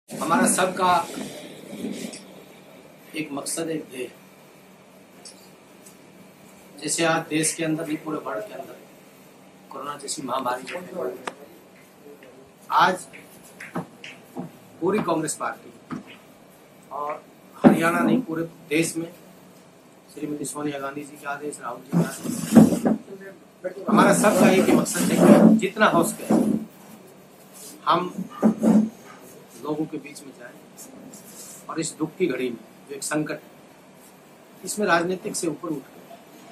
हमारा सबका एक मकसद, एक ध्येय। जैसे आज देश के अंदर नहीं, पूरे वर्ल्ड के अंदर कोरोना जैसी महामारी जो है, आज पूरी कांग्रेस पार्टी और हरियाणा नहीं, पूरे देश में श्रीमती सोनिया गांधी जी के आदेश, राहुल जी के आदेश, हमारा सबका एक ही मकसद है कि जितना हो सके हम लोगों के बीच में जाएं और इस दुख की घड़ी में जो एक संकट है, इसमें राजनीतिक से ऊपर उठ कर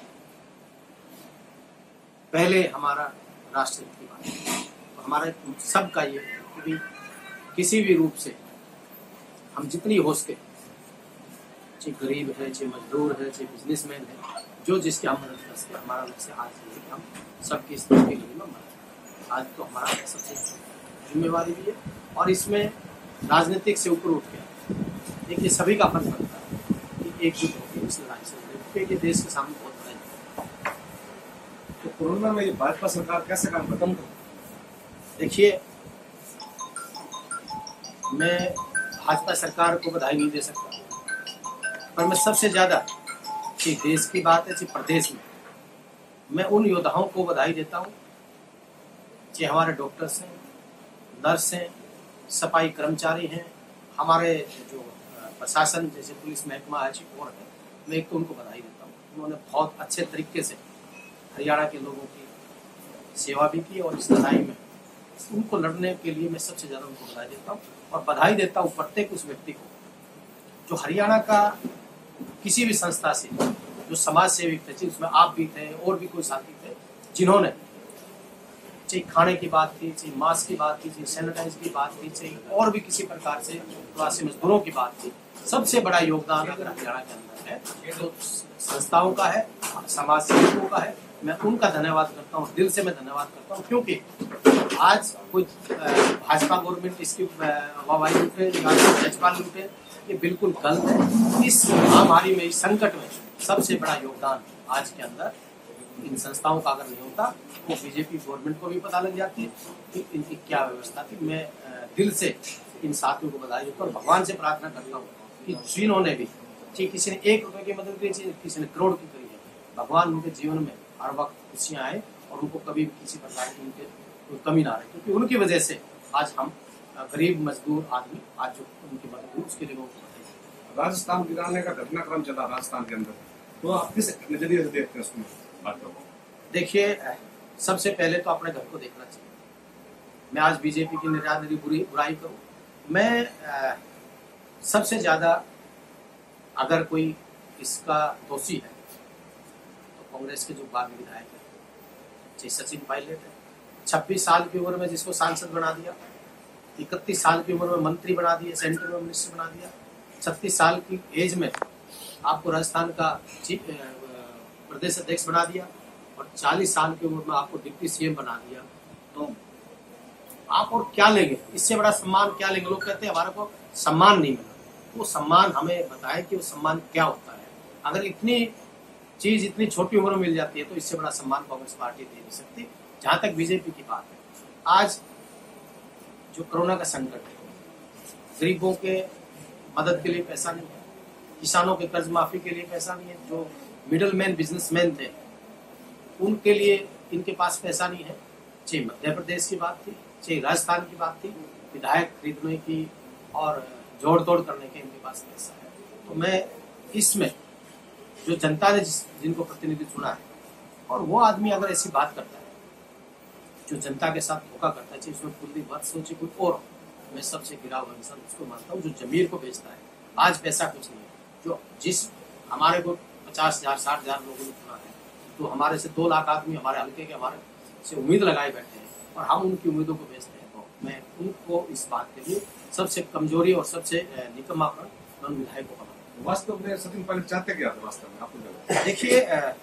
पहले हमारा राष्ट्र हित की बात है। तो हमारा सबका ये है कि किसी भी रूप से हम जितनी हो सके, चाहे गरीब है, चाहे मजदूर है, चाहे बिजनेसमैन है, जो जिसकी हम मदद कर सके। हमारा लक्ष्य आज है कि हम सबकी इस दुख की घड़ी में मदद। आज तो हमारा सबसे जिम्मेवारी भी है और इसमें राजनीतिक से ऊपर उठ के देखिए सभी का फर्ज बनता है कि एकजुट होकर इस लड़ाई से लड़े, क्योंकि ये देश के सामने बहुत बड़ा है। तो कोरोना में ये भाजपा सरकार कैसे काम खत्म कर? देखिए, मैं भाजपा सरकार को बधाई नहीं दे सकता, पर मैं सबसे ज्यादा चाहे देश की बात है, चाहे प्रदेश में, मैं उन योद्धाओं को बधाई देता हूँ, चाहे हमारे डॉक्टर्स हैं, नर्स हैं, सफाई कर्मचारी हैं, हमारे जो प्रशासन जैसे पुलिस महकमा है, और है, मैं एक तो उनको बधाई देता हूँ। उन्होंने बहुत अच्छे तरीके से हरियाणा के लोगों की सेवा भी की और इस लड़ाई में उनको लड़ने के लिए मैं सबसे ज़्यादा उनको बधाई देता हूँ। और बधाई देता हूँ प्रत्येक उस व्यक्ति को जो हरियाणा का किसी भी संस्था से, जो समाज सेविक थे, उसमें आप भी थे और भी कोई साथी थे, जिन्होंने चाहे खाने की बात थी, चाहे मास्क की बात थी, चाहे सैनिटाइज की बात थी, चाहे और भी किसी प्रकार से प्रवासी मजदूरों की बात थी, सबसे बड़ा योगदान अगर हरियाणा के अंदर है तो संस्थाओं का है, समाज सेवकों का है। मैं उनका धन्यवाद करता हूँ, दिल से मैं धन्यवाद करता हूँ, क्योंकि आज कोई भाजपा गवर्नमेंट इसकी वाहवाही लूटे या भाजपा लूटे, ये बिल्कुल गलत है। इस महामारी में, इस संकट में सबसे बड़ा योगदान आज के अंदर इन संस्थाओं का अगर नहीं होता तो बीजेपी गवर्नमेंट को भी पता लग जाती है कि इनकी क्या व्यवस्था थी। मैं दिल से इन साथियों को बधाई देता हूँ और भगवान से प्रार्थना करता हूँ कि जिन्होंने भी, चाहे किसी ने 1 रुपए की मदद की, चाहे किसी ने करोड़ की करी है, भगवान उनके जीवन में हर वक्त खुशियाँ आए और उनको कभी भी किसी प्रकार की उनके कोई कमी ना रहे, क्योंकि उनकी वजह से आज हम गरीब मजदूर आदमी आज जो उनकी मदद हुई उसके लिए वो राजस्थान गिराने का घटनाक्रम चला राजस्थान के अंदर, तो आप किस नजरिए से देखते हैं उसमें बात को? देखिए, सबसे पहले तो अपने घर को देखना चाहिए। मैं आज बीजेपी की निरादरी बुराई करूं, मैं सबसे ज्यादा अगर कोई इसका दोषी है तो कांग्रेस के जो बाद विधायक है, चाहे सचिन पायलट है, 26 साल की उम्र में जिसको सांसद बना दिया, 31 साल की उम्र में मंत्री बना दिया, सेंटर में मिनिस्टर बना दिया, 36 साल की एज में आपको राजस्थान का प्रदेश अध्यक्ष बना दिया और 40 साल की उम्र में आपको डिप्टी सीएम बना दिया, तो आप और क्या लेंगे? इससे बड़ा सम्मान क्या लेंगे? लोग कहते हैं हमारे को सम्मान नहीं मिला, वो सम्मान हमें बताए कि वो सम्मान क्या होता है। अगर इतनी चीज इतनी छोटी उम्र में मिल जाती है तो इससे बड़ा सम्मान कांग्रेस पार्टी दे नहीं सकती। जहां तक बीजेपी की बात है, आज जो कोरोना का संकट है, गरीबों के मदद के लिए पैसा नहीं है, किसानों के कर्ज माफी के लिए पैसा नहीं है, जो मिडल मैन बिजनेसमैन थे उनके लिए इनके पास पैसा नहीं है, चाहे मध्य प्रदेश की बात थी, चाहे राजस्थान की बात थी, विधायक खरीदने की और जोड़ तोड़ करने के इनके पास पैसा है। तो मैं इसमें जो जनता ने जिनको प्रतिनिधि चुना है और वो आदमी अगर ऐसी बात करता है जो जनता के साथ धोखा करता है, चाहे उसमें कुलदीप वत्स हो, चाहे कोई और, मैं सबसे गिरा हुआ इंसान उसको मानता हूँ जो जमीर को बेचता है। आज पैसा कुछ नहीं है, जो जिस हमारे को 50,000 60,000 लोगों ने चुना है, तो हमारे से 2 लाख आदमी हमारे हल्के के हमारे से उम्मीद लगाए बैठे हैं और हम उनकी उम्मीदों को बेचते हैं। तो मैं उनको इस बात के लिए सबसे कमजोरी और सबसे निकम्मापन मैं उन विधायक को बनाता हूँ। वास्तव में सचिन पायलट चाहते क्या थे वास्तव में, आपको क्या लगता है? देखिए,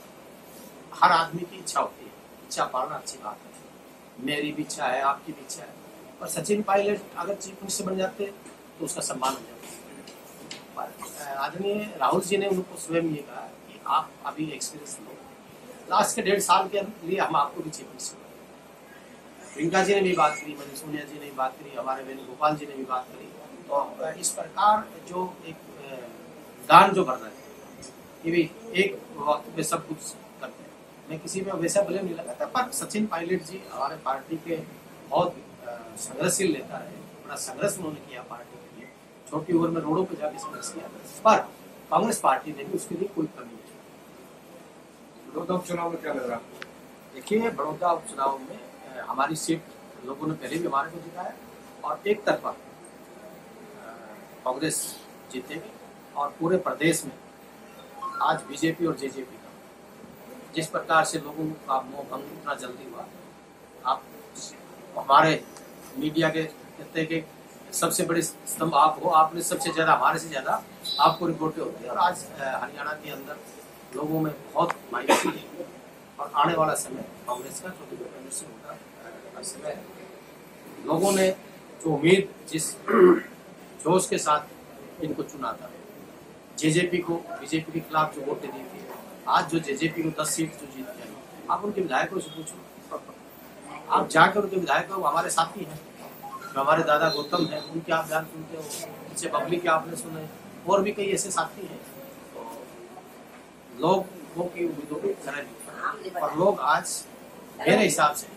हर आदमी की इच्छा होती है, इच्छा पालना अच्छी बात है, मेरी भी इच्छा है, आपकी भी इच्छा है, और सचिन पायलट अगर चीफ मिनिस्टर बन जाते तो उसका सम्मान हो जाता। पर आदरणीय राहुल जी ने उनको स्वयं ये कहा कि आप अभी एक्सपीरियंस लो, लास्ट के 1.5 साल के लिए हम आपको भी चीफ मिनिस्टर बनाएंगे। प्रियंका जी ने भी बात करी, मनीष सोनिया जी ने भी बात करी, हमारे वेणुगोपाल जी ने भी बात करी, तो तो इस प्रकार जो एक दान जो करना है, ये भी एक वक्त में सब कुछ करते हैं। मैं किसी में वैसा ब्लेम नहीं लगाता, पर सचिन पायलट जी हमारे पार्टी के बहुत संघर्षशील नेता है। बड़ा संघर्ष उन्होंने किया पार्टी के लिए, छोटी उम्र में रोडों पर जाके संघर्ष किया, पर कांग्रेस पार्टी ने भी उसके लिए कोई कमी नहीं। बड़ौदा उपचुनाव में क्या लग रहा है? देखिए, बड़ौदा उपचुनाव में हमारी सीट लोगों ने पहले भी हमारे को जिताया और एक तरफा कांग्रेस जीतेगी। और पूरे प्रदेश में आज बीजेपी और जेजेपी का जिस प्रकार से लोगों का मोह भंग इतना जल्दी हुआ, आप हमारे मीडिया के कहते हैं कि सबसे बड़े स्तंभ आप हो, आपने सबसे ज्यादा हमारे से ज्यादा आपको रिपोर्टें होती है। और आज हरियाणा के अंदर लोगों में बहुत मायूसी है और आने वाला समय कांग्रेस का जो प्रदर्शन होगा समय है। लोगों ने जो उम्मीद जिस जोश के साथ इनको चुना था, जेजेपी को बीजेपी के खिलाफ जो वोटें दी थी, आज जो जेजेपी को 10 सीट जो जीत गई, आप उनके विधायकों से पूछो, आप जाकर उनके विधायक हो, हमारे साथी हैं, जो हमारे दादा गौतम हैं, उनके आप बयान सुनते हो, पीछे पब्लिक के आपने सुने, और भी कई ऐसे साथी हैं। तो लोगों की उम्मीदों को करें और लोग आज मेरे हिसाब से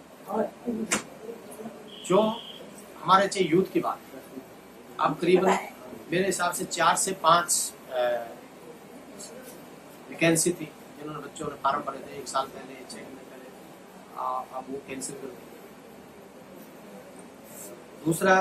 जो हमारे चाहिए यूथ की बात है, अब करीबन मेरे हिसाब से 4 से 5 वैकेंसी थी जिन्होंने बच्चों ने फार्म भरे थे 1 साल पहले, 6 महीने पहले, अब वो कैंसिल कर दी। दूसरा,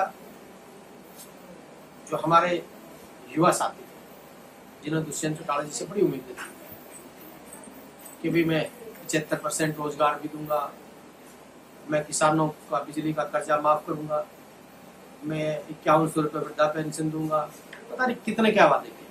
जो हमारे युवा साथी थे जिन्होंने दुष्यंत चौटाला जी से बड़ी उम्मीदें थी कि भी मैं 75% रोजगार भी दूंगा, मैं किसानों का बिजली का कर्जा माफ करूंगा, मैं 5100 रुपये वृद्धा पेंशन दूंगा, पता नहीं कितने क्या वादे किए।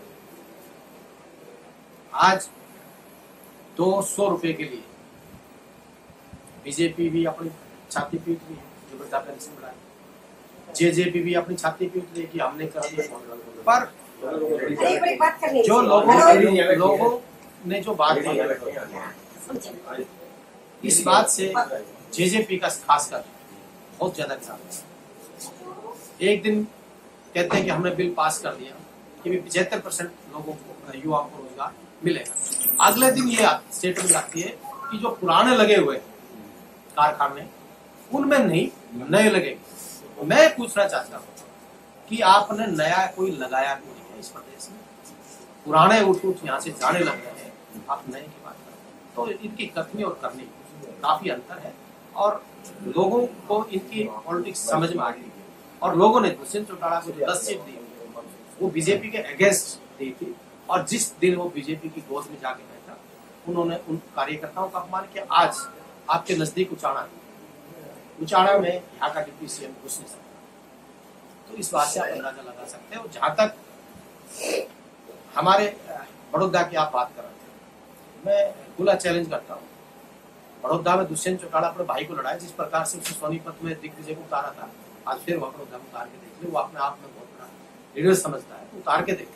आज 200 रुपये के लिए बीजेपी भी अपनी छाती पीट रही है जो वृद्धा पेंशन बढ़ाए, जेजेपी भी अपनी छाती पीट रही है कि हमने कर दिया। पर जो लोगों ने जो बात की, इस बात से जेजेपी का खासकर बहुत ज्यादा खराब। एक दिन कहते हैं कि हमने बिल पास कर दिया कि 75% लोगों को, युवाओं को रोजगार मिलेगा, अगले दिन ये स्टेटमेंट आती है कि जो पुराने लगे हुए कारखाने उनमें नहीं, नए लगेंगे। मैं पूछना चाहता हूँ कि आपने नया कोई लगाया क्यों नहीं है इस प्रदेश में? पुराने उठ यहाँ से जाने लग रहे हैं, आप नए की बात करते हैं। तो इनकी कथनी और करनी काफी अंतर है और लोगों को इनकी पॉलिटिक्स समझ में आ गई। और लोगों ने दुष्यंत चौटाला को 10 सीट दी, वो बीजेपी के अगेंस्ट दी थी, और जिस दिन वो बीजेपी की गोद में जाके बैठा, उन्होंने उन कार्यकर्ताओं का अपमान किया। आज आपके नजदीक उचाड़ा में यहाँ का डिप्टी सीएम घुस नहीं सकता। तो इस बात से आप अंदाजा लगा सकते हो। जहां तक हमारे बड़ौदा की आप बात कर रहे थे, मैं खुला चैलेंज करता हूँ, बड़ौदा में दुष्यंत चौटाला अपने भाई को लड़ाया, जिस प्रकार से उसने सोनीपत में दिग्विजय को उतारा था, आज फिर वह बड़ौदा में उतार के देख ले। वो अपने आप में बहुत बड़ा लीडर समझता है, उतार के देखे।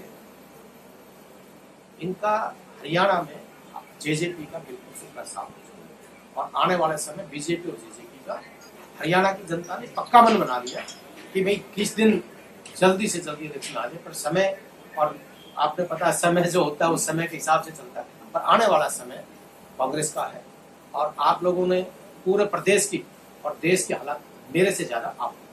इनका हरियाणा में जेजेपी का बिल्कुल सुखा साफ हो, और आने वाले समय बीजेपी और जेजेपी का हरियाणा की जनता ने पक्का मन बना लिया कि भाई किस दिन जल्दी से जल्दी इलेक्शन आ जाए। पर समय, और आपने पता समय जो होता है वो समय के हिसाब से चलता है, पर आने वाला समय कांग्रेस का है। और आप लोगों ने पूरे प्रदेश की और देश की हालात मेरे से ज्यादा आप